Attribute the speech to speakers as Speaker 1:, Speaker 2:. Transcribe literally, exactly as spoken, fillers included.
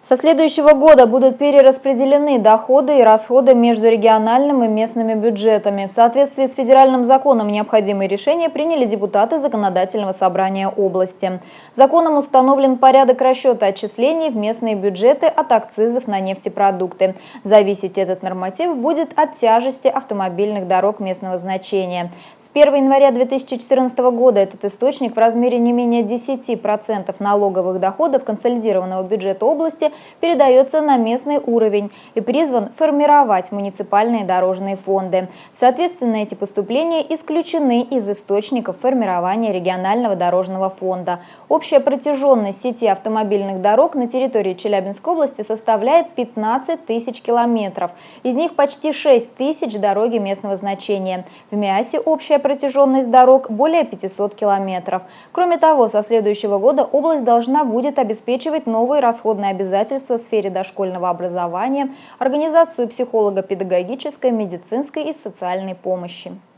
Speaker 1: Со следующего года будут перераспределены доходы и расходы между региональным и местными бюджетами. В соответствии с федеральным законом необходимые решения приняли депутаты Законодательного собрания области. Законом установлен порядок расчета отчислений в местные бюджеты от акцизов на нефтепродукты. Зависеть этот норматив будет от тяжести автомобильных дорог местного значения. С первого января две тысячи четырнадцатого года этот источник в размере не менее десяти процентов налоговых доходов консолидированного бюджета области передается на местный уровень и призван формировать муниципальные дорожные фонды. Соответственно, эти поступления исключены из источников формирования регионального дорожного фонда. Общая протяженность сети автомобильных дорог на территории Челябинской области составляет пятнадцать тысяч километров. Из них почти шесть тысяч дороги местного значения. В Миасе общая протяженность дорог более пятисот километров. Кроме того, со следующего года область должна будет обеспечивать новые расходные обязательства в сфере дошкольного образования, организацию психолого-педагогической, медицинской и социальной помощи.